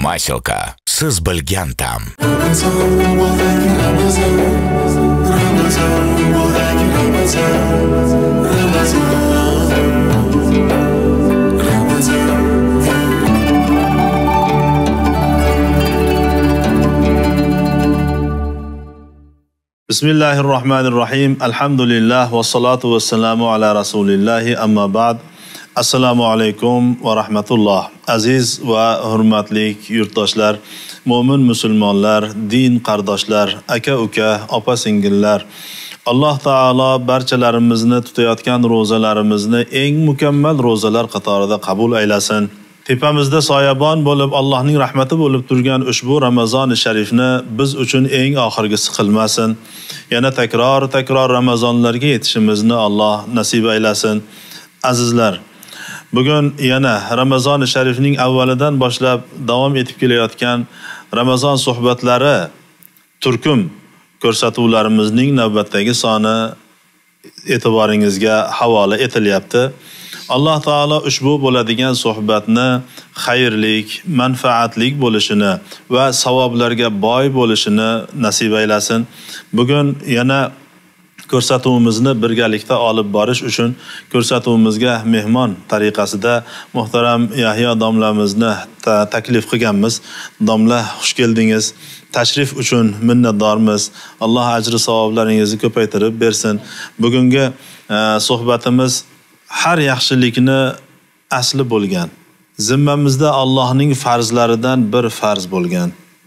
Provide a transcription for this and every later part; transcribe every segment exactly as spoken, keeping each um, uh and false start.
Maselka. Siz bilgan tam. Bismillahirrahmanirrahim. Alhamdulillah va salatu va salamu ala rasulillahi amma ba'd. Assalomu alaykum va rahmatulloh. Aziz va hurmatli yurtdoshlar, mo'min musulmonlar, din qardoshlar, aka-uka, opa-singillar. Alloh taolo barchalarimizni tutayotgan ro'zalarimizni eng mukammal ro'zalar qatorida qabul aylasin. Tepamizda soyabon bo'lib, Allohning rahmati bo'lib turgan ushbu Ramazon-i sharifni biz uchun eng oxirgisi qilmasin. Yana takror-takror Ramazonlarga yetishimizni Alloh nasib aylasin. Azizlar, bugun yana Ramazon-i sharifning avvalidan boshlab davom etib kelayotgan Ramazon suhbatlari turkum ko'rsatuvlarimizning navbatdagi soni e'tiboringizga havola etilyapti. Alloh taolo ushbu bo'ladigan suhbatni xayrlik, manfaatlik bo'lishini va savoblarga boy bo'lishini nasib aylasin. Bugun yana ko'rsatuvimizni birgalikda olib borish uchun ko'rsatuvimizga mehmon tariqasida muhtaram Yahyo domlamizni ta taklif qilganmiz. Domla, xush keldingiz. Tashrif uchun minnatdormiz. Alloh ajri savoblaringizni ko'paytirib bersin. Bugungi e, suhbatimiz har yaxshilikni asli bo'lgan. Zimmamizda Allohning farzlaridan bir farz bo'lgan.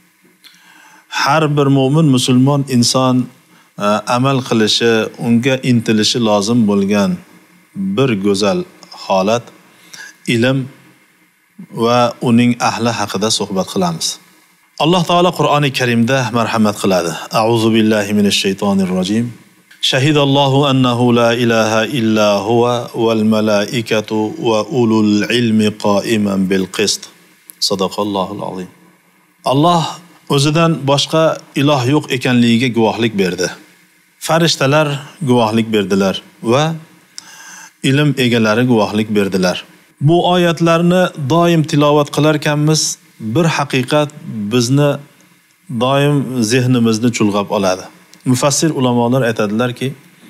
Har bir mo'min musulmon inson amal qilishi, unga intilishi lozim bo'lgan bir go'zal holat ilm va uning ahli haqida suhbat qilamiz. Alloh taolo Qur'oni Karimda marhamat qiladi. A'udhu billahi minash shaytonir rojim. Shahidallohu annahu la ilaha illa huwa wal malaikatu wa ulul ilmi qa'iman bil qist. Sadaqallohul azim. Alloh o'zidan boshqa iloh yo'q ekanligiga guvohlik berdi. Farishtalar guvohlik berdilar va ilm egalari guvohlik berdilar. Bu oyatlarni doim tilovat qilarkanmiz, bir haqiqat bizni doim zehnimizni chulg'ab oladi. Mufassir ulamolar aytadilarki,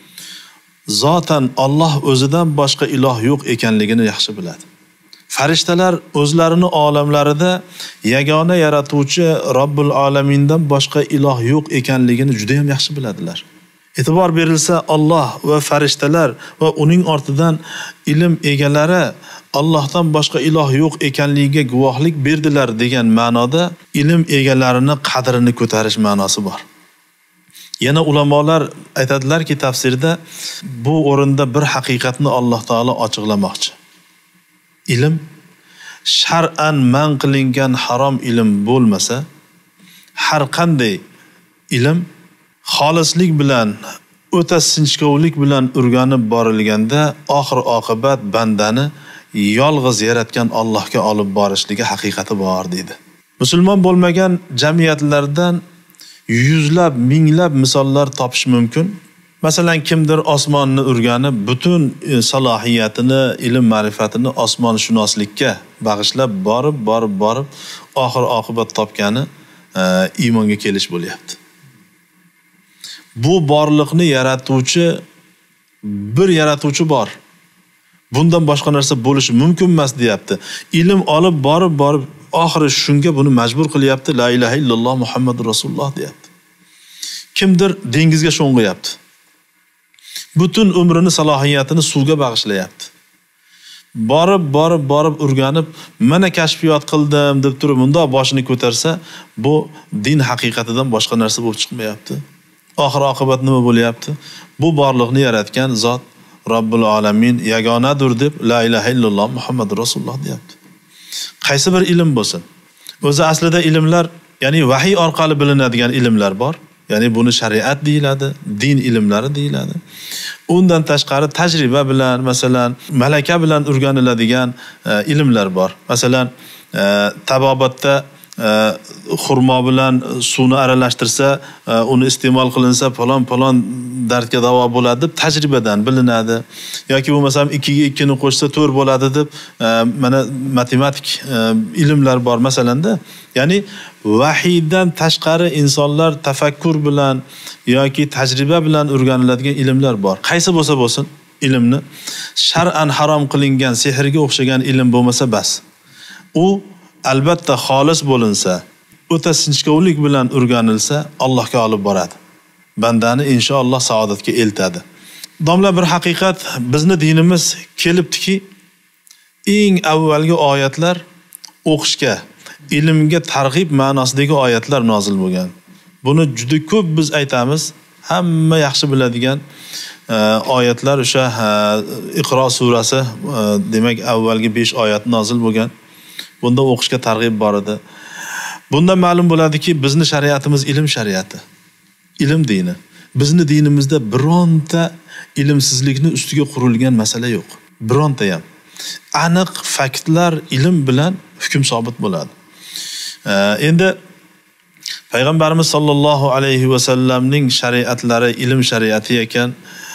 zotan Alloh o'zidan boshqa iloh yo'q ekanligini yaxshi biladi. Farishtalar o'zlarini olamlarida yagona yaratuvchi Robbul alamindan boshqa iloh yo'q ekanligini juda ham yaxshi biladilar. E'tibor berilsa, Alloh va farishtalar va uning ortidan ilm egalari Allohdan boshqa iloh yo'q ekanligiga guvohlik berdilar degan ma'noda ilm egalarini qadrini ko'tarish ma'nosi bor. Yana ulamolar aytadilarki tafsirda bu o'rinda bir haqiqatni Alloh taolo ochiqlamoqchi. Ilm shar'an man qilingan harom ilm bo'lmasa, har qanday ilm xolislik bilan, o'ta sinchkovlik bilan o'rganib borilganda oxir oqibat bandani yolg'iz yaratgan Allohga olib borishligi haqiqati bor deydi. Musulmon bo'lmagan jamiyatlardan yuzlab, minglab misollar topish mumkin. Masalan, kimdir osmonni o'rganib, butun salohiyatini, ilm ma'rifatini osmonshunoslikka bag'ishlab borib, borib, borib, oxir oqibat topgani e, iymonga kelish bo'lyapti. Bu borliqni yaratuvchi bir yaratuvchi bor. Bundan boshqa narsa bo'lishi mumkin emas deyapti. Ilm olib borib, borib oxiri shunga buni majbur qilyapti. La ilaha illalloh Muhammadur Rasululloh deyapti. Kimdir dengizga sho'ng'iyapti. Butun umrini, salohiyatini suvga bag'ishlayapti. Borib, borib, borib o'rganib, mana kashfiyot qildim deb turib, unda boshini ko'tarsa, bu din haqiqatidan boshqa narsa bo'lib chiqmayapti. Oxir oqibat nima bo'lyapti? Bu borliqni yaratgan zot Robbul alamin yagonadir deb la ilaha illalloh Muhammadur Rasululloh deyapti. Qaysi bir ilm bo'lsin. O'zi aslida ilmlar, ya'ni vahiy orqali bilinadigan ilmlar bor. Ya'ni buni shariat deyiladi, din ilmlari deyiladi. Undan tashqari tajriba bilan, masalan, malaka bilan o'rganiladigan e, ilmlar bor. Masalan, e, tabobatda xurmo bilan suvni aralashtirsa, uni iste'mol qilinsa falon falon dardga davo bo'ladi deb tajribadan bilinadi. Yoki bo'lmasam ikkiga ikkini qo'shsa to'rt bo'ladi deb mana matematik ilmlar bor masalanda. Ya'ni vahiydan tashqari insonlar tafakkur bilan yoki tajriba bilan o'rganiladigan ilmlar bor. Qaysi bo'lsa bo'lsin ilmni shar'an harom qilingan sehrga o'xshagan ilm bo'lmasa bas. U albatta xolis bo'linsa, o'ta sinchkovlik bilan o'rganilsa, Allohga olib boradi. Bandani inshaalloh saodatga eltadi. Domla, bir haqiqat, bizni dinimiz kelibdiki, eng avvalgi oyatlar o'qishga, ilmga targ'ib ma'nosidagi oyatlar nozil bo'lgan. Buni juda ko'p biz aytamiz, hamma yaxshi biladigan oyatlar o'sha Iqro surasi, demak avvalgi besh oyat nozil bo'lgan. Bunda o'qishga targ'ib bor edi. Bunda ma'lum bo'ladiki, bizni shariatimiz ilm shariati. Ilm dini. Bizni dinimizda bironta ilmsizlikni ustiga qurilgan masala yo'q. Bironta ham. Aniq faktlar ilm bilan hukm sobit bo'ladi. Endi Payg'ambarimiz sollallohu alayhi va sallamning shariatlari ilm shariati ekan,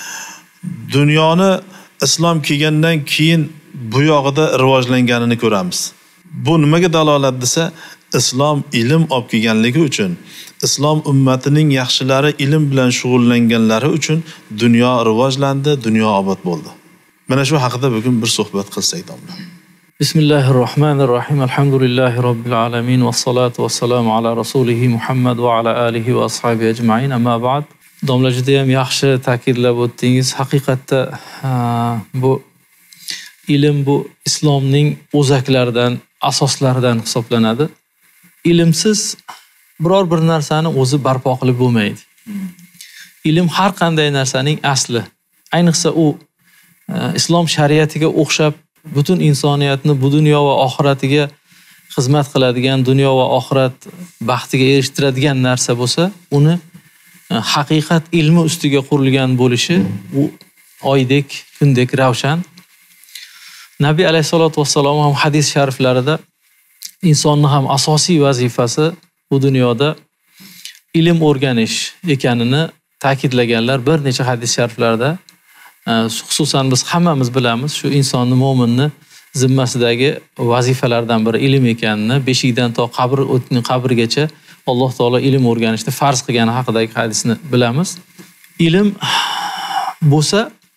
dunyoni islom kelgandan keyin bu yog'ida rivojlanganini ko'ramiz. Bu nimaga dalolat desa, islom ilm olib kelganligi uchun, islom ummatining yaxshilari ilm bilan shug'ullanganlari uchun dunyo rivojlandi, dunyo obod bo'ldi. Mana shu haqida bugun bir suhbat qilsak, domla. Bismillahirrohmanirrohim. Alhamdulillahi robbil alamin va salatu vassalamu ala rasulihi Muhammad va ala alihi va ashabihi ajma'in. Amma ba'd. Domla, juda ham yaxshi ta'kidlab o'tdingiz. Haqiqatda bu ilm bu islomning o'zaklaridan, asoslaridan hisoblanadi. Ilmsiz biror bir narsani o'zi barpo qilib bo'lmaydi. Ilm har qanday narsaning asli. Ayniqsa u islom shariatiga o'xshab butun insoniyatni bu dunyo va oxiratiga xizmat qiladigan, dunyo va oxirat baxtiga erishtiradigan narsa bo'lsa, uni haqiqat ilmi ustiga qurilgan bo'lishi u oydek, kundek ravshan. Nabiy alayhisolatu vassalom ham hadis shariflarida insonning ham asosiy vazifasi bu dunyoda ilm o'rganish ekanini ta'kidlaganlar bir necha hadis shariflarda. Xususan biz hammamiz bilamiz, shu insonni, mo'minni zimmasidagi vazifalardan biri ilm ekanini, beshikdan to qabr o'tning qabrgacha Alloh taolo ilm o'rganishni farz qilgani haqidagi hadisni bilamiz. Ilm bo'lsa,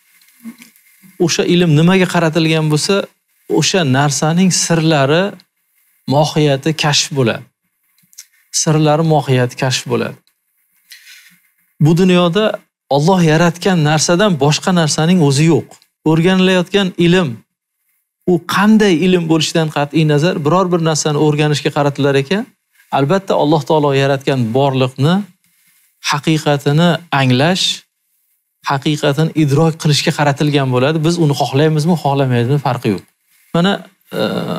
o'sha ilm nimaga qaratilgan bo'lsa, o'sha narsaning sirlari, mohiyati kashf bo'ladi. Sirlari, mohiyati kashf bo'ladi. Bu dunyoda Alloh yaratgan narsadan boshqa narsaning o'zi yo'q. O'rganilayotgan ilm, u qanday ilm bo'lishidan qat'iy nazar biror bir narsani o'rganishga qaratilar ekan, albatta Alloh taolo yaratgan borliqni haqiqatini anglash, haqiqatini idrok qilishga qaratilgan bo'ladi. Biz uni xohlaymizmi, xohlamaymizmi farqi yo'q. Mana e,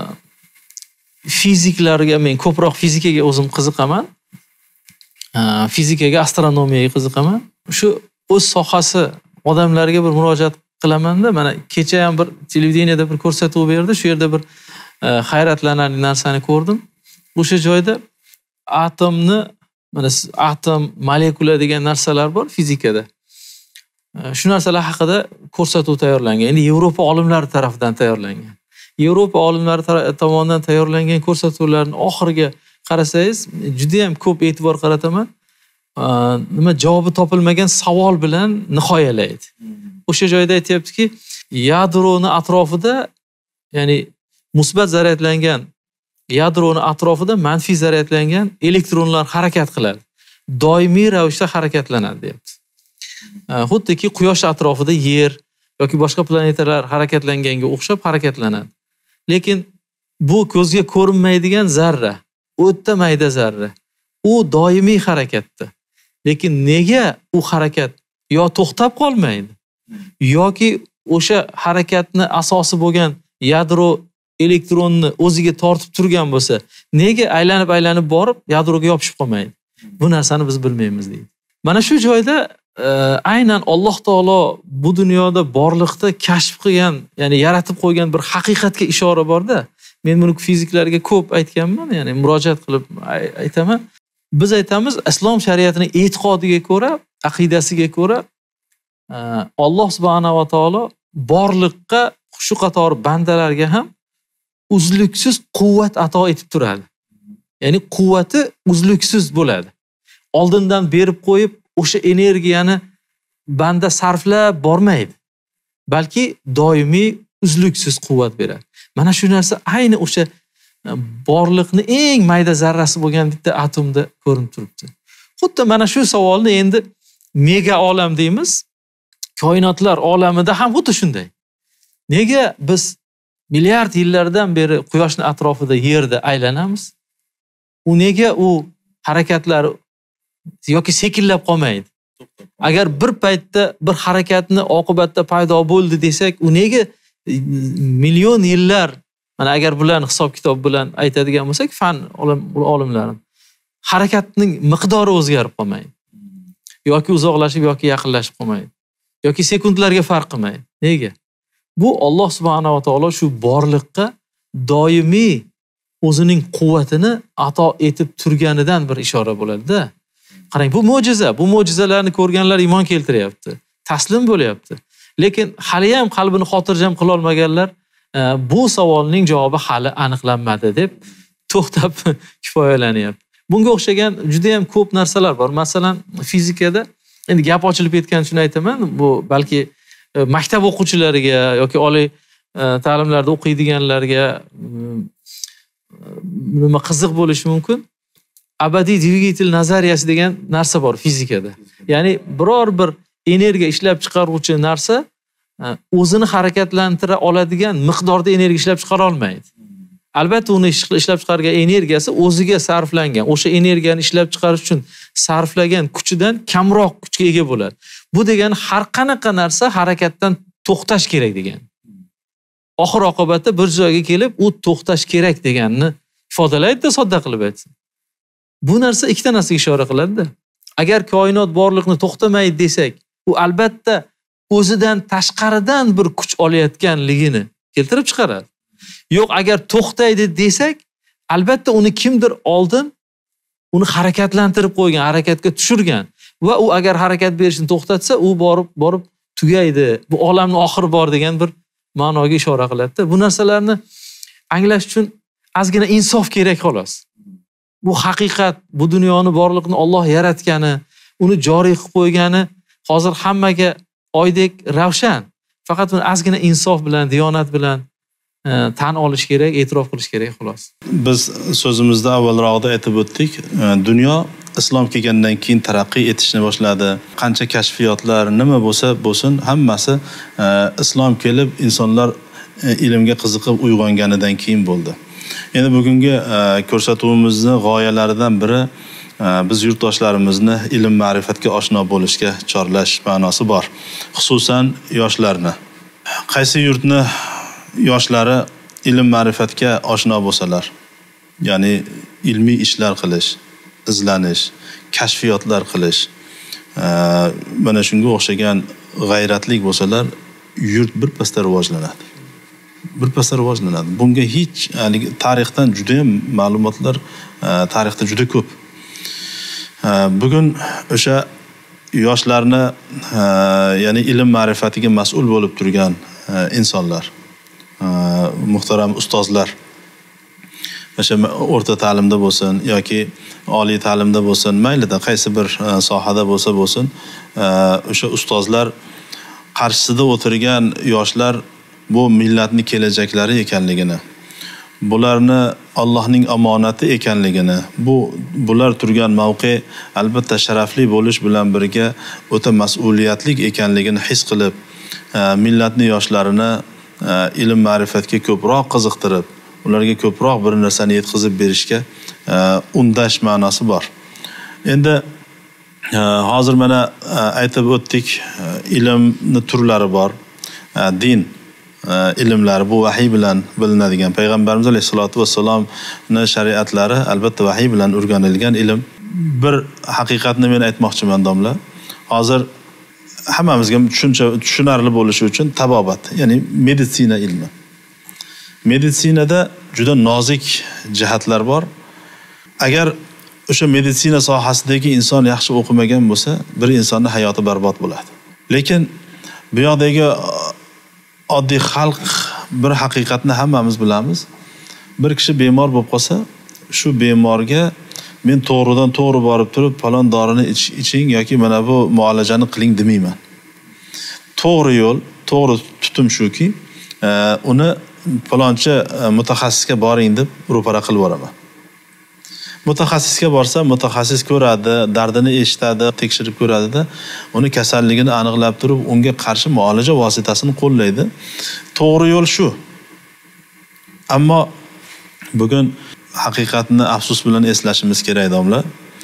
fiziklarga, men ko'proq fizikaga o'zim qiziqaman. E, fizikaga, astronomiyaga qiziqaman. Shu o'z sohasi odamlarga bir murojaat qilaman-da, mana kecha ham bir televideniyada bir ko'rsatuv berdi. Shu yerda bir e, hayratlanarli narsani ko'rdim. O'sha joyda atomni, mana atom, molekula degan narsalar bor fizikada. Shu narsalar haqida ko'rsatuv tayyorlangan. Endi Yevropa olimlari tomonidan tayyorlangan. Yevropa olimlari tomonidan tayyorlangan ko'rsatuvlarning oxiriga qarasangiz, juda ham ko'p e'tibor qarataman. Nima javobi topilmagan savol bilan nihoyalaydi. O'sha joyda aytayaptiki, yadroni atrofida, ya'ni musbat zaryadlangan yadroni atrofida manfiy zaryadlangan elektronlar harakat qiladi. Doimiy ravishda harakatlanadi, deyapti. Xuddiki quyosh atrofida yer yoki boshqa planetalar harakatlanganga o'xshab harakatlanadi. Lekin bu ko'zga ko'rinmaydigan zarra, o'ta mayda zarra. U doimiy harakatda. Lekin nega u harakat yo to'xtab qolmaydi, yoki o'sha harakatni asosi bo'lgan yadro elektronni o'ziga tortib turgan bo'lsa, nega aylanib-aylanib borib yadroga yopishib qolmaydi? Bu narsani biz bilmaymiz deydi. Mana shu joyda e, aynan Alloh taolo bu dunyoda borliqda kashf qilgan, ya'ni yaratib qo'ygan bir haqiqatga ishora bor-da. Men buni fiziklarga ko'p aytganman, ya'ni murojaat qilib aytaman. Biz aytamiz, islom shariatining e'tiqodiga ko'ra, aqidasiga ko'ra Alloh subhanahu va taolo borliqqa shu qator bandalarga ham uzluksiz quvvat ato etib turadi. Ya'ni quvvati uzluksiz bo'ladi. Oldindan berib qo'yib, o'sha energiyani banda sarflab bormaydi. Balki doimiy uzluksiz quvvat beradi. Mana shu narsa ayni o'sha borliqni eng mayda zarrasi bo'lgan bitta atomda ko'rinib turibdi. Xuddi mana shu savolni endi mega olam deymiz. Koinotlar olamida ham xuddi shunday. Nega biz milliard yillardan beri quyoshning atrofida yerda aylanamiz? U nega u harakatlari yoki sekinlab qolmaydi? Agar bir paytda bir harakatni oqibatda paydo bo'ldi desak, u nega million yillar, mana agar bularni hisob kitob bilan aytadigan bo'lsak, fan olimlari, harakatning miqdori o'zgarib qolmaydi. Yoki uzoqlashib yoki yaqinlashib qolmaydi. Yoki sekundlarga farq qilmaydi. Nega? Bu Alloh subhanahu va taolo shu borliqqa doimiy o'zining quvvatini ato etib turganidan bir ishora bo'ladi-da. Qarang, bu mo'jiza. Bu mo'jizalarni ko'rganlar iymon keltiryapti. Taslim bo'lyapti. Lekin hali ham qalbini xotirjam qila olmaganlar bu savolning javobi hali aniqlanmadi deb to'xtab kifoyalanyapti. Bunga o'xshagan juda ham ko'p narsalar bor. Masalan, fizikada endi gap ochilib ketgan shuni aytaman. Bu balki maktab o'quvchilariga yoki oliy ta'limlarda o'qiydiganlarga nima qiziq bo'lishi mumkin. Abadiy dvigatel nazariyasi degan narsa bor fizikada. Ya'ni biror bir energiya ishlab chiqaruvchi narsa o'zini harakatlantira oladigan miqdorda energiya ishlab chiqara olmaydi. Albatta uni ishlab chiqargan energiyasi o'ziga sarflangan, o'sha energiyani ishlab chiqarish uchun sarflagan kuchidan kamroq kuchga ega bo'ladi. Bu degani har qanaqa narsa harakatdan to'xtash kerak degan. Oxir oqibatda bir joyga kelib, u to'xtash kerak deganni ifodalaydi-da, sodda qilib aytsa. Bu narsa ikkita narsaga ishora qiladi-da. Agar koinot borliqni to'xtamaydi desak, u albatta o'zidan tashqaridan bir kuch olayotganligini keltirib chiqaradi. Yo'q, agar to'xtaydi desak, albatta uni kimdir oldin uni harakatlantirib qo'ygan, harakatga tushirgan va u agar harakat berishni to'xtatsa, u borib borib tugaydi. Bu olamning oxiri bor degan bir ma'noga ishora qiladi-da. Bu narsalarni anglash uchun ozgina insof kerak xolos. Bu haqiqat, bu dunyoni borliqni Alloh yaratgani, uni joriy qilib qo'ygani hozir hammaga oydek ravshan. Faqat uni ozgina insof bilan, diyonat bilan tan olish kerak, e'tirof qilish kerak xolos. Biz so'zimizda avvalroqda aytib o'tdik, dunyo islom kelgandan keyin taraqqiy etishni boshladi. Qancha kashfiyotlar nima bo'lsa bo'lsin, hammasi islom kelib insonlar ilmga qiziqib uyg'onganidan keyin bo'ldi. Endi bugungi ko'rsatuvimizni g'oyalaridan biri biz yurtdoshlarimizni ilm ma'rifatga oshno bo'lishga chorlash ma'nosi bor. Xususan yoshlarni. Qaysi yurtni yoshlari ilm ma'rifatga oshno bo'lsalar, ya'ni ilmiy ishlar qilish, izlanish, kashfiyotlar qilish, mana shunga o'xshagan g'ayratlik bo'lsalar, yurt bir pasda rivojlanadi. Bir pasda rivojlanadi. Bunga hech tarixdan juda ham ma'lumotlar tarixda juda ko'p. Bugun o'sha yoshlarni, ya'ni ilm ma'rifatiga mas'ul bo'lib turgan insonlar, muhtaram ustozlar, o'sha o'rta ta'limda bo'lsin yoki oliy ta'limda bo'lsin, maylida qaysi bir sohada bo'lsa bo'lsin, o'sha ustozlar qarshisida o'tirgan yoshlar bu millatning kelajaklari ekanligini, bularni Allohning omonati ekanligini, bu bular turgan mavqe albatta sharafli bo'lish bilan birga o'ta mas'uliyatli ekanligini his qilib, millatning yoshlarini ilm ma'rifatga ko'proq qiziqtirib, ularga ko'proq bir narsani yetkazib berishga undash ma'nosi bor. Endi hozir mana aytib o'tdik, ilmning turlari bor. Din ilmlari bu vahiy bilan bilinadigan, payg'ambarimiz alayhisolatu vassalomning shariatlari albatta vahiy bilan o'rganilgan ilm. Bir haqiqatni men aytmoqchiman domla. Hozir hammamizga tushuncha tushunarli bo'lishi uchun tabobat, ya'ni meditsina ilmi. Meditsinada juda nozik jihatlar bor. Agar o'sha meditsina sohasidagi inson yaxshi o'qimagan bo'lsa, bir insonning hayoti barbod bo'ladi. Lekin bu yoqdagi oddiy xalq bir haqiqatni hammamiz bilamiz. Bir kishi bemor bo'lib qolsa, shu bemorga men to'g'ridan to'g'ri borib turib, falon dorini iching yoki mana bu muolajani qiling demayman. To'g'ri yo'l, to'g'ri tutum shuki, uni falonchi mutaxassisga boring deb ro'para qilib boraman. Mutaxassisga borsa, mutaxassis ko'radi, dardini eshitadi, tekshirib ko'radida, uni kasalligini aniqlab turib, unga qarshi muolaja vositasini qo'llaydi. To'g'ri yo'l shu. Ammo bugun haqiqatni afsus bilan eslashimiz kerak, domla.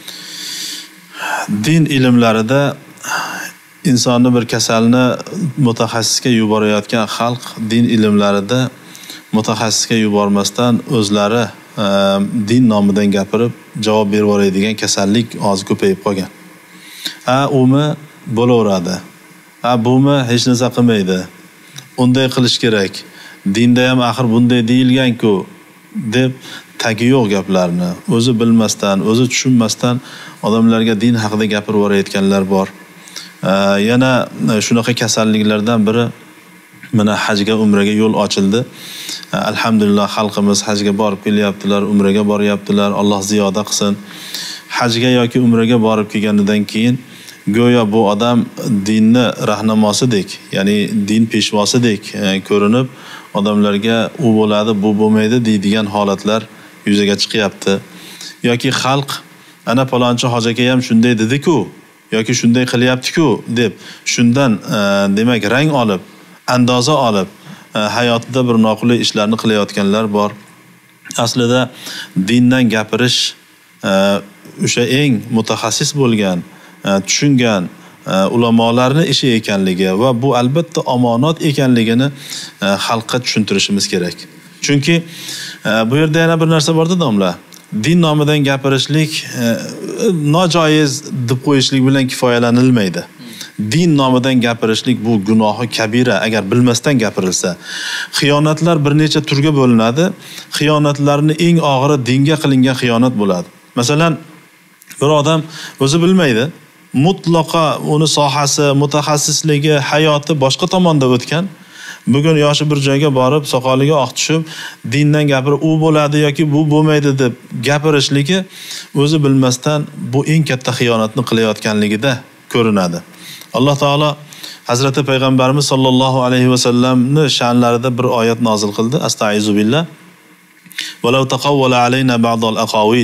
Din ilmlarida insonni bir kasalni mutaxassisga yuborayotgan xalq din ilmlarida mutaxassisga yubormasdan o'zlari din nomidan gapirib javob berib yuboradigan kasallik hozir ko'payib qolgan. Ha, umi bo'laveradi. Ha, bumi hech narsa qilmaydi. Unday qilish kerak. Dinda ham axir bunday deyilgan-ku deb tagi yo'q gaplarni o'zi bilmasdan, o'zi tushunmasdan odamlarga din haqida gapirib yuborayotganlar bor. Yana shunaqa kasalliklardan biri mana hajga, umraga yo'l ochildi. Alhamdulillah xalqimiz hajga borib kelyaptilar, umraga boryaptilar. Alloh ziyoda qilsin. Hajga yoki umraga borib kelganidan keyin go'yo bu odam dinni rahnamosidek, ya'ni din peshvosidek ko'rinib, odamlarga u bo'ladi, bu bo'lmaydi deydigan holatlar yuzaga chiqyapti. Yoki xalq ana palonchi hoji aka ham shunday dedi-ku, yoki shunday qilyapti-ku deb shundan demak rang olib, andoza olib hayotida bir noqulay ishlarni qilayotganlar bor. Aslida dindan gapirish o'sha eng mutaxassis bo'lgan, tushungan ulamolarning ishi ekanligi va bu albatta omonat ekanligini xalqqa tushuntirishimiz kerak. Chunki bu yerda yana bir narsa borda, domla. Din nomidan gapirishlik nojoiz deb qo'yishlik bilan kifoyalanilmaydi. Din nomidan gapirishlik bu gunohi kabira agar bilmasdan gapirilsa. Xiyonatlar bir necha turga bo'linadi. Xiyonatlarning eng og'iri dinga qilingan xiyonat bo'ladi. Masalan, bir odam o'zi bilmaydi, mutlaqo uni sohasi, mutaxassisligi, hayoti boshqa tomonda o'tgan. Bugun yoshi bir joyga borib, soqoliga oq tushib, dindan gapirib, u bo'ladi yoki bu bo'lmaydi deb gapirishligi o'zi bilmasdan bu eng katta xiyonatni qilayotganligida ko'rinadi. Alloh taolo Hazrati Payg'ambarimiz sollallohu alayhi va sallamni sha'nlarida bir oyat nozil qildi. Astaizu billah. Walau taqawwala alayna ba'd al-aqawil.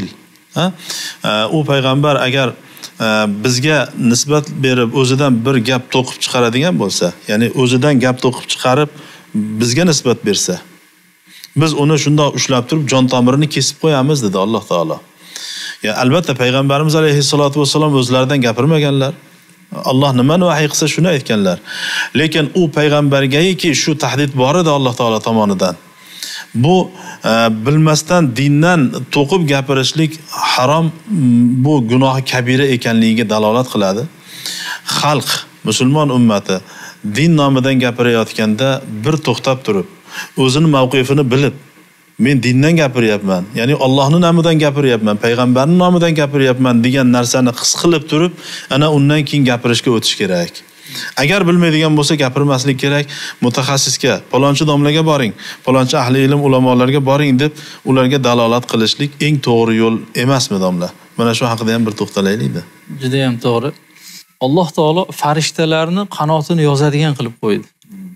U payg'ambar agar bizga nisbat berib o'zidan bir gap to'qib chiqaradigan bo'lsa, ya'ni o'zidan gap to'qib chiqarib bizga nisbat bersa, biz uni shundoq ushlab turib jon tomirini kesib qo'yamiz dedi Alloh taolo. Ya albatta payg'ambarimiz alayhissalatu vassalom o'zlaridan gapirmaganlar. Alloh nimani vahiy qilsa shuni aytganlar. Lekin u payg'ambargaki shu tahdid bor edi Alloh taolo tomonidan. Bu e, bilmasdan dindan to'qib gapirishlik harom, bu gunohi kabira ekanligiga dalolat qiladi. Xalq, musulmon ummati din nomidan gapirayotganda bir to'xtab turib, o'zining mavqifini bilib, men dindan gapiryapman, ya'ni Allohning nomidan gapiryapman, payg'ambarning nomidan gapiryapman degan narsani his qilib turib, ana undan keyin gapirishga o'tish kerak. Agar bilmaydigan bo'lsa gapirmaslik kerak. Mutaxassisga, palonchi domlaga boring, palonchi ahli ilm ulamolarga boring deb ularga dalolat qilishlik eng to'g'ri yo'l emasmi, domla? Mana shu haqida ham bir to'xtalaylik-da. Juda ham to'g'ri. Alloh taolo farishtalarni qanotini yozadigan qilib qo'ydi.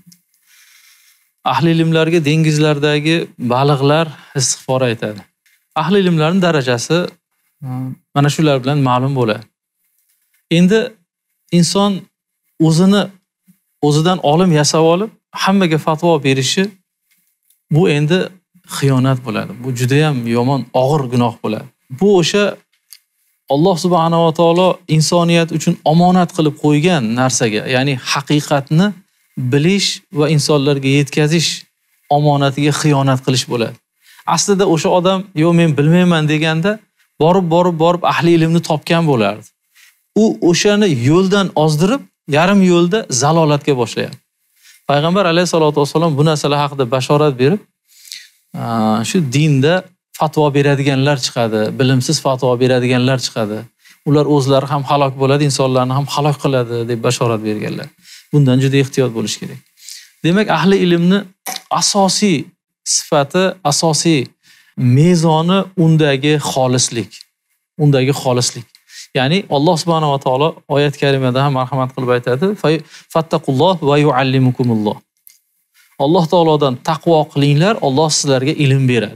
Ahli ilmlarga dengizlardagi baliqlar istig'for aytadi. Ahli ilmlarning darajasi mana shular bilan ma'lum bo'ladi. Endi inson o'zini o'zidan olim yasab olib hammaga fatvo berishi bu endi xiyonat bo'ladi. Bu juda ham yomon, og'ir gunoh bo'ladi. Bu o'sha Alloh subhanahu va taolo insoniyat uchun omonat qilib qo'ygan narsaga, ya'ni haqiqatni bilish va insonlarga yetkazish omonatiga xiyonat qilish bo'ladi. Aslida o'sha odam, "Yo, men bilmayman" deganda borib borib borib ahli ilmni topgan bo'lardi. U o'shani yo'ldan ozdirib, yarim yo'lda zalolatga boshlayapti. Payg'ambar alayhisolatu vasallam bu narsalar haqida bashorat berib, shu dinda fatvo beradiganlar chiqadi, bilimsiz fatvo beradiganlar chiqadi. Ular o'zlari ham halok bo'ladi, insonlarni ham halok qiladi deb bashorat berganlar. Bundan juda ehtiyot bo'lish kerak. Demak, ahli ilmni asosiy sifati, asosiy mezoni undagi xolislik. Undagi xolislik. Ya'ni Alloh subhanahu va taolo oyat karimada ham marhamat qilib aytadi: "Fattaqulloh va yuallimukumulloh." Alloh taolodan taqvo qilinglar, Alloh sizlarga ilm beradi.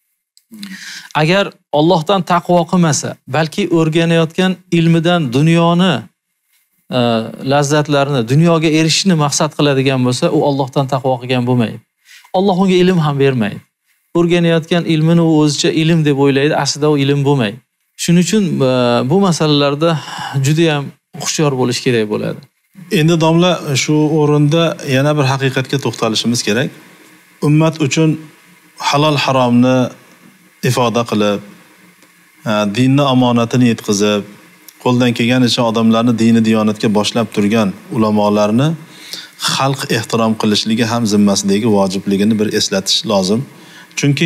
Agar Allohdan taqvo qilmasa, balki o'rganayotgan ilmidan dunyoni e, lazzatlarini, dunyoga erishishni maqsad qiladigan bo'lsa, u Allohdan taqvo qilgan bo'lmaydi. Alloh unga ilm ham bermaydi. O'rganayotgan ilmini u o'zicha ilm deb o'ylaydi, aslida u ilm bo'lmaydi. Shuning uchun bu masalalarda juda ham hushyor bo'lish kerak bo'ladi. Endi domla, shu o'rinda yana bir haqiqatga to'xtalishimiz kerak. Ummat uchun halol haromni ifoda qilib, dinni omonatini yetkazib, qo'ldan kelganicha odamlarni dini diyonatga boshlab turgan ulamolarni xalq ehtirom qilishligi ham zimmasidagi vojibligini bir eslatish lozim. Chunki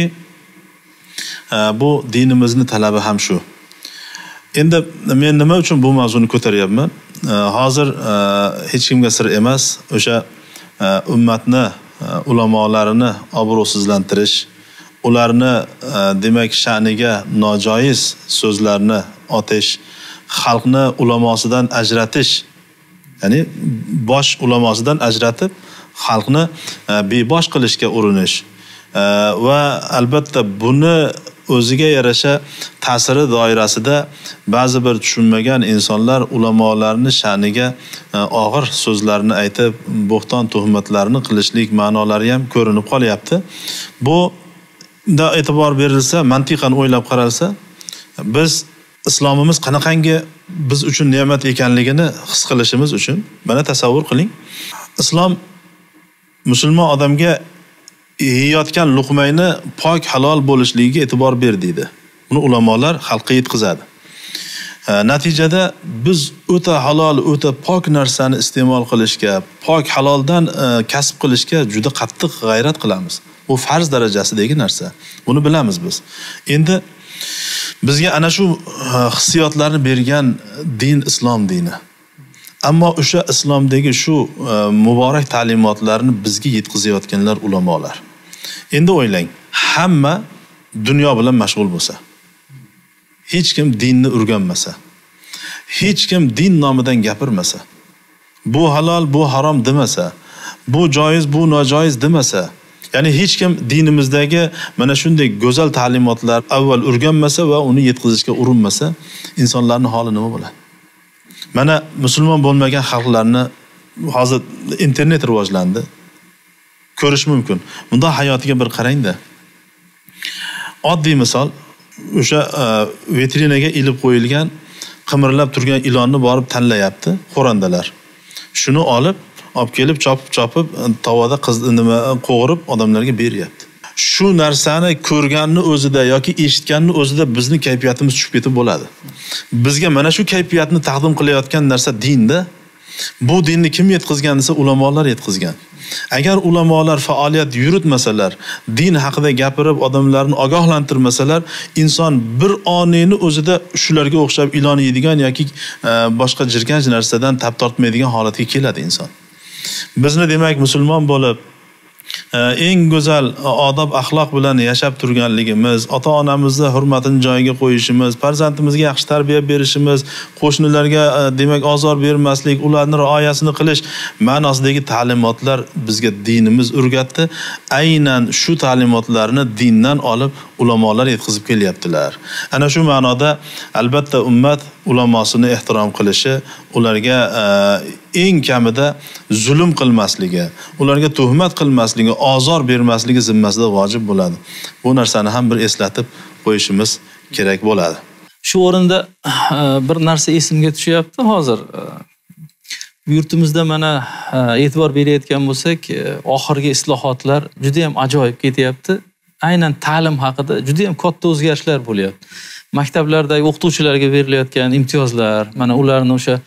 bu dinimizni talabi ham shu. Endi men nima uchun bu mavzuni ko'taryapman? Hozir hech kimga sir emas, o'sha ummatni ulamolarini obro'sizlantirish, ularni demak sha'niga nojoiz so'zlarni otish, xalqni ulamosidan ajratish, ya'ni bosh ulamosidan ajratib xalqni bebosh qilishga urinish va albatta buni o'ziga yarasha ta'siri doirasida ba'zi bir tushunmagan insonlar ulamolarni sha'niga og'ir so'zlarni aytib, bo'xton tuhmatlarni qilishlik ma'nolari ham ko'rinib qolyapti. Bu da e'tibor berilsa, mantiqan o'ylab qaralsa, biz islomimiz qanaqangi biz uchun ne'mat ekanligini his qilishimiz uchun mana tasavvur qiling. Islom musulmon odamga yeyotgan luqmayni pok halol bo'lishligiga e'tibor ber deydi. Buni ulamolar xalqqa yetkazadi. Natijada biz o'ta halol, o'ta pok narsani iste'mol qilishga, pok haloldan kasb qilishga juda qattiq g'ayrat qilamiz. Bu farz darajasidagi narsa. Buni bilamiz biz. Endi bizga ana shu hissiyotlarni bergan din islom dini. Ammo o'sha islomdagi shu muborak ta'limotlarni bizga yetkazayotganlar ulamolar. Endi o'ylang, hamma dunyo bilan mashg'ul bo'lsa, hech kim dinni o'rganmasa, hech kim din nomidan gapirmasa, bu halol, bu harom demasa, bu joiz, bu nojoiz demasa, ya'ni hech kim dinimizdagi mana shunday go'zal ta'limotlar avval o'rganmasa va uni yetkazishga urinmasa, insonlarning holi nima bo'ladi? Mana musulmon bo'lmagan xalqlarni hozir internet rivojlandi. Ko'rish mumkin. Bunda hayotiga bir qarang-da. Oddiy misol, o'sha vitrinaga ilib qo'yilgan qimirlab turgan ilonni borib tanlayapti xo'randalar. Shuni olib, olib kelib chopib-chopib tovada qiz nima qo'g'irib odamlarga beryapti. Shu narsani ko'rganni o'zida yoki eshitganni o'zida bizning kayfiyatimiz tushib ketib bo'ladi. Bizga mana shu kayfiyatni taqdim qilayotgan narsa dinda. Bu dinni kim yetkazgan desa, ulamolar yetkazgan. Agar ulamolar faoliyat yuritmasalar, din haqida gapirib odamlarni ogohlantirmasalar, inson bir onini o'zida shularga o'xshab ilon yeydigan yoki boshqa jirkanch narsadan tab tortmaydigan holatga keladi inson. Bizni demak musulmon bo'lib eng go'zal odob axloq bilan yashab turganligimiz, ota-onamizni hurmatini joyiga qo'yishimiz, farzandimizga yaxshi tarbiya berishimiz, qo'shnilarga demak ozor bermaslik, ularning rioyasini qilish ma'nosidagi ta'limotlar bizga dinimiz o'rgatdi. Aynan shu ta'limotlarni dindan olib ulamolar yetkazib kelyaptilar. Ana shu ma'noda albatta ummat ulamosini ehtirom qilishi, ularga eng kamida zulm qilmasligi, ularga tuhmat qilmasligi, ozor bermasligi zimmasida vojib bo'ladi. Bu narsani ham bir eslatib qo'yishimiz kerak bo'ladi. Shu o'rinda bir narsa esimga tushyapti hozir. Yurtimizda mana e'tibor berayotgan bo'lsak, oxirgi islohotlar juda ham ajoyib ketyapti. Aynan ta'lim haqida juda ham katta o'zgarishlar bo'lyapti. Maktablardagi o'qituvchilarga berilayotgan imtiyozlar, mana ularni o'sha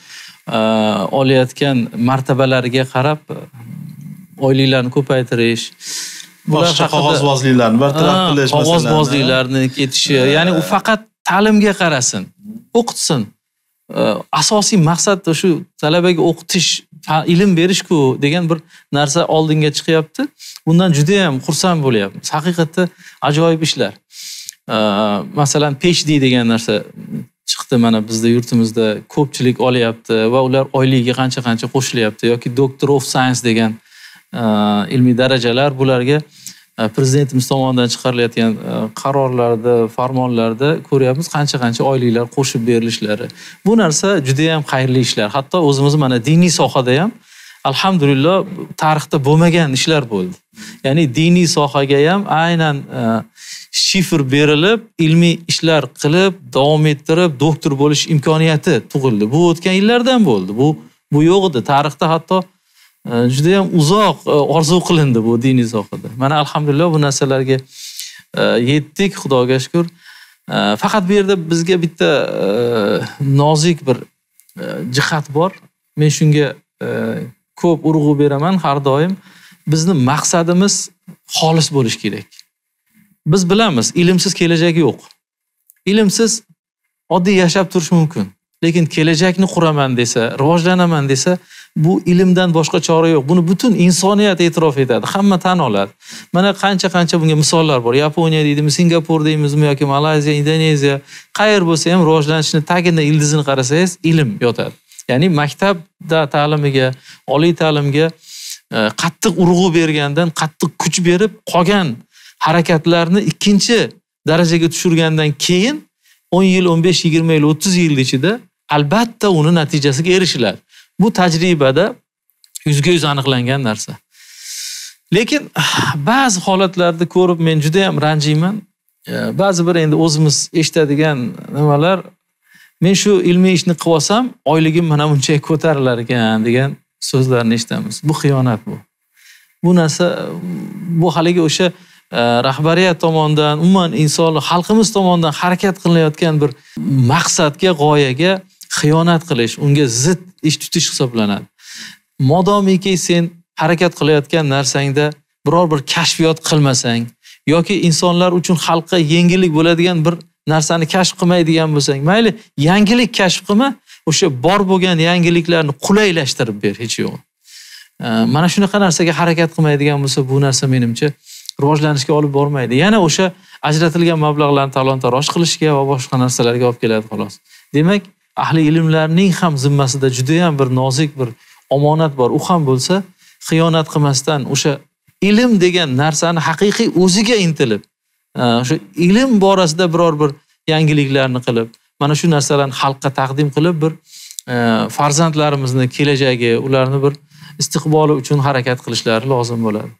olayotgan martabalariga qarab oyliklarni ko'paytirish boshqa qog'ozbozliklarni bartaraf qilish masalan. Qog'ozbozliklarni ketishi, ya'ni u faqat ta'limga qarasin, o'qitsin. Asosiy maqsad shu talabaga o'qitish, ilm berish-ku degan bir narsa oldinga chiqyapti. Bundan juda ham xursand bo'lyapmiz. Haqiqatda ajoyib ishlar. Masalan, PhD degan narsa chiqdi mana bizda yurtimizda ko'pchilik olyapti va ular oyligiga qancha-qancha qo'shilyapti yoki Doctor of Science degan ilmiy darajalar bularga prezidentimiz tomonidan chiqarilayotgan qarorlarda, farmonlarda ko'ryapmiz qancha-qancha oyliklar qo'shib berilishlari. Bu narsa juda ham xayrli ishlar. Hatto o'zimiz mana diniy sohada ham alhamdulillah tarixda bo'lmagan ishlar bo'ldi. Ya'ni diniy sohaga ham aynan shifr berilib, ilmiy ishlar qilib, davom ettirib, doktor bo'lish imkoniyati tug'ildi. Bu o'tgan yillardan bo'ldi. Bu bu yo'q edi. Tarixda hatto juda ham uzoq orzu qilindi bu diniy sohada. Mana alhamdulillah bu narsalarga yetdik, Xudoga shukr. Faqat bu yerda bizga bitta nozik bir jihat bor. Men shunga ko'p urg'u beraman har doim. Bizni maqsadimiz xolis bo'lish kerak. Biz bilamiz, ilmsiz kelajak yo'q. Ilmsiz oddiy yashab turish mumkin. Lekin kelajakni quraman desa, rivojlanaman desa, bu ilmdan boshqa chora yo'q. Buni butun insoniyat e'tirof etadi. Hamma tan oladi. Mana qancha-qancha bunga misollar bor. Yaponiya deydimi, Singapur deymizmi yoki Malayziya, Indoneziya, qayer bo'lsa ham rivojlanishni tagida ildizini qarasangiz, ilm yotadi. Ya'ni maktabda ta'limiga, oliy ta'limga qattiq urg'u bergandan, qattiq kuch berib, qolgan harakatlarni ikkinchi darajaga tushirgandan keyin o'n yil, o'n besh, yigirma yil, o'ttiz yil ichida albatta uni natijasiga erishiladi. Bu tajribada yuzga yuz aniqlangan narsa. Lekin ba'zi holatlarda ko'rib men juda ham ranjiyman. Ba'zi bir endi o'zimiz eshitadigan nimalar, men shu ilmiy ishni qilib olsam, oyligim mana buncha ko'tarilar ekan degan so'zlarni eshitamiz. Bu xiyonat bu. Bu narsa bu haligi o'sha rahbariyat tomonidan, umuman inson xalqimiz tomonidan harakat qilinayotgan bir maqsadga, g'oyaga xiyonat qilish, unga zid ish tutish hisoblanadi. Modomiki sen harakat qilayotgan narsangda biror bir kashfiyot qilmasang yoki insonlar uchun xalqqa yengillik bo'ladigan bir narsani kashf qilmaydigan bo'lsang, mayli yangilik kashf qilma, o'sha bor bo'lgan yangiliklarni qulaylashtirib ber, hech yo'q. Mana shunaqa narsaga harakat qilmaydigan bo'lsa, bu narsa menimcha rivojlanishga olib bormaydi. Yana o'sha ajratilgan mablag'larni talon-taroj qilishga va boshqa narsalarga olib keladi xolos. Demak, ahli ilmlarning ham zimmasida juda ham bir nozik bir omonat bor. U ham bo'lsa, xiyonat qilmasdan o'sha ilm degan narsani haqiqiy o'ziga intilib, o'sha ilm borasida biror bir yangiliklarni qilib, mana shu narsalarni xalqqa taqdim qilib, bir farzandlarimizni kelajagi, ularni bir istiqboli uchun harakat qilishlari lozim bo'ladi.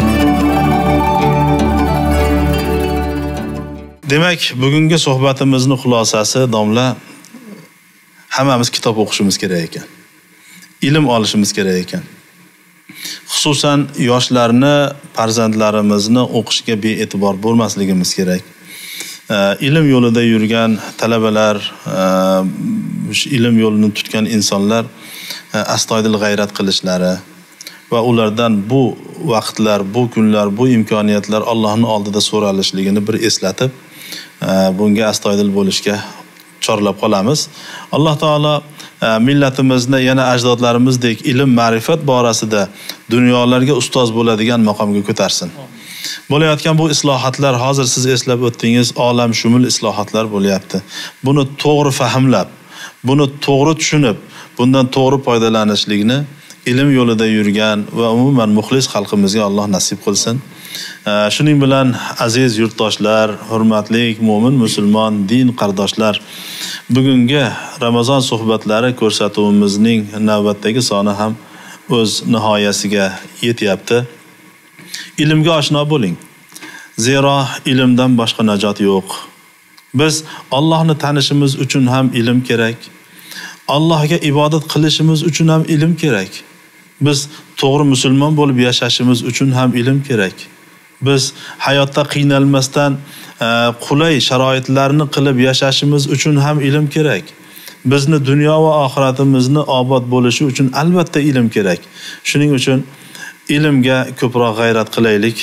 Demak, bugungi suhbatimizni xulosasi domla, hammamiz kitob o'qishimiz kerak ekan. Ilm olishimiz kerak ekan. Xususan yoshlarni, farzandlarimizni o'qishga bee'tibor bo'lmasligimiz kerak. Ilm yo'lida yurgan talabalar, ilm yo'lini tutgan insonlar astoydil g'ayrat qilishlari va ulardan bu vaqtlar, bu kunlar, bu imkoniyatlar Allohning oldida so'ralishligini bir eslatib, bunga astoydil bo'lishga chorlab qolamiz. Alloh taolo millatimizni yana ajdodlarimizdek ilm, ma'rifat borasida dunyolarga ustoz bo'ladigan maqomga ko'tarsin. Bo'layotgan bu islohotlar, hozir siz eslab o'tdingiz, olam shumul islohotlar bo'lyapti. Buni to'g'ri fahmlab, buni to'g'ri tushunib, bundan to'g'ri foydalanishlikni ilm yo'lida yurgan va umuman muxlis xalqimizga Alloh nasib qilsin. Shuning bilan aziz yurtdoshlar, hurmatli mo'min musulmon din qardoshlar, bugungi Ramazon suhbatlari ko'rsatuvimizning navbatdagi soni ham o'z nihoyasiga yetyapti. Ilmga oshno bo'ling. Zero ilmdan boshqa najot yo'q. Biz Allohni tanishimiz uchun ham ilm kerak. Allohga ibodat qilishimiz uchun ham ilm kerak. Biz to'g'ri musulmon bo'lib yashashimiz uchun ham ilm kerak. Biz hayotda qiynalmasdan qulay sharoitlarni qilib yashashimiz uchun ham ilm kerak. Bizni dunyo va oxiratimizni obod bo'lishi uchun albatta ilm kerak. Shuning uchun ilmga ko'proq g'ayrat qilaylik.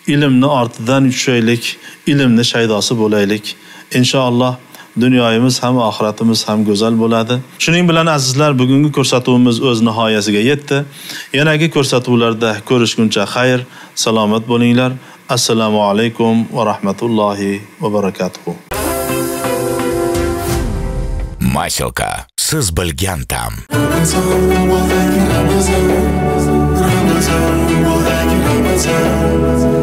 ilmni ortidan tushaylik, ilmni shaydosi bo'laylik. Inshaalloh dunyomiz ham oxiratimiz ham go'zal bo'ladi. Shuning bilan azizlar, bugungi ko'rsatuvimiz o'z nihoyasiga yetdi. Yanagi ko'rsatuvlarda ko'rishguncha xayr, salomat bo'linglar. Assalomu alaykum va rahmatullohi va barakatuh. Maselka, siz bilgan tam. Ramazon, Ramazon, Ramazon, Ramazon, Ramazon.